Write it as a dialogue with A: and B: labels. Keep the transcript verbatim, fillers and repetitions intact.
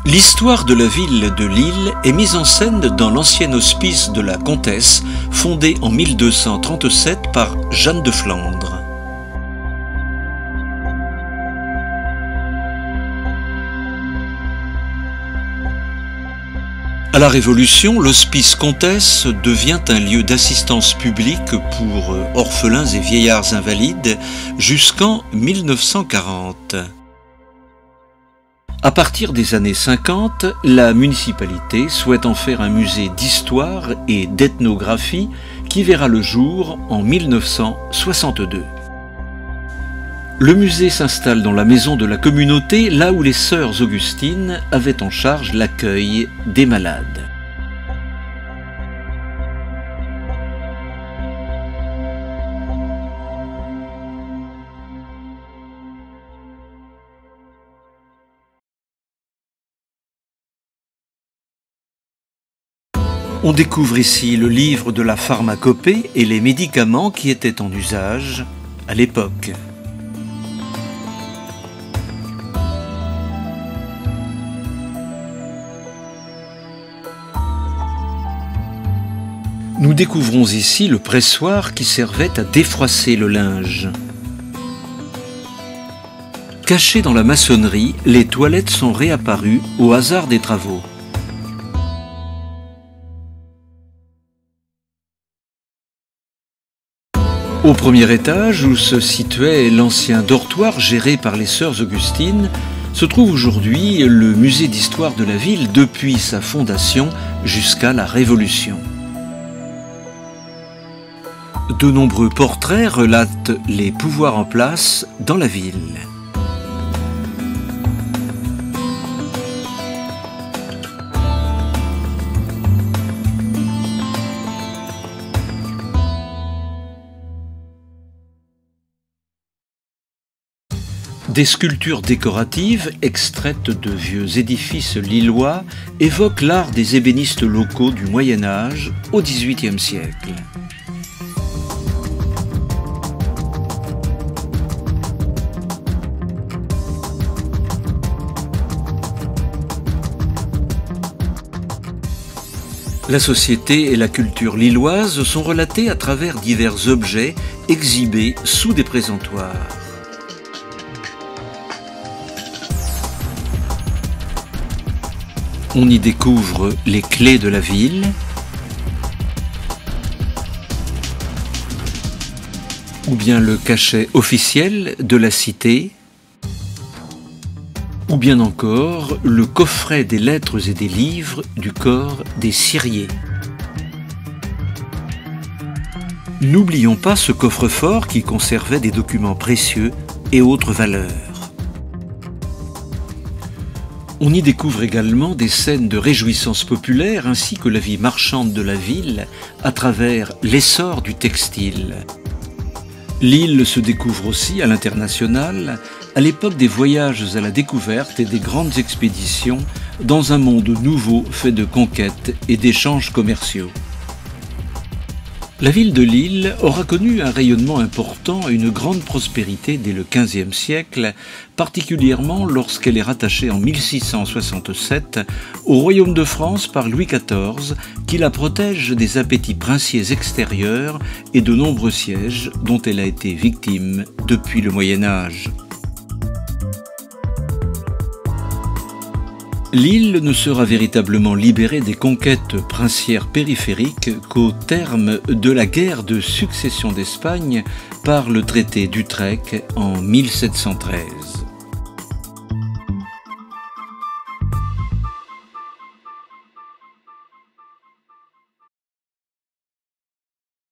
A: L'histoire de la ville de Lille est mise en scène dans l'ancien hospice de la Comtesse, fondé en mille deux cent trente-sept par Jeanne de Flandre. À la Révolution, l'hospice Comtesse devient un lieu d'assistance publique pour orphelins et vieillards invalides jusqu'en mille neuf cent quarante. À partir des années cinquante, la municipalité souhaite en faire un musée d'histoire et d'ethnographie qui verra le jour en mille neuf cent soixante-deux. Le musée s'installe dans la maison de la communauté, là où les sœurs Augustines avaient en charge l'accueil des malades. On découvre ici le livre de la pharmacopée et les médicaments qui étaient en usage à l'époque. Nous découvrons ici le pressoir qui servait à défroisser le linge. Cachées dans la maçonnerie, les toilettes sont réapparues au hasard des travaux. Au premier étage, où se situait l'ancien dortoir géré par les sœurs Augustines, se trouve aujourd'hui le musée d'histoire de la ville depuis sa fondation jusqu'à la Révolution. De nombreux portraits relatent les pouvoirs en place dans la ville. Des sculptures décoratives, extraites de vieux édifices lillois, évoquent l'art des ébénistes locaux du Moyen Âge au dix-huitième siècle. La société et la culture lilloise sont relatées à travers divers objets exhibés sous des présentoirs. On y découvre les clés de la ville, ou bien le cachet officiel de la cité, ou bien encore le coffret des lettres et des livres du corps des Ciriers. N'oublions pas ce coffre-fort qui conservait des documents précieux et autres valeurs. On y découvre également des scènes de réjouissance populaire ainsi que la vie marchande de la ville à travers l'essor du textile. L'île se découvre aussi à l'international à l'époque des voyages à la découverte et des grandes expéditions dans un monde nouveau fait de conquêtes et d'échanges commerciaux. La ville de Lille aura connu un rayonnement important et une grande prospérité dès le quinzième siècle, particulièrement lorsqu'elle est rattachée en mille six cent soixante-sept au royaume de France par Louis quatorze, qui la protège des appétits princiers extérieurs et de nombreux sièges dont elle a été victime depuis le Moyen Âge. L'île ne sera véritablement libérée des conquêtes princières périphériques qu'au terme de la guerre de succession d'Espagne par le traité d'Utrecht en mille sept cent treize.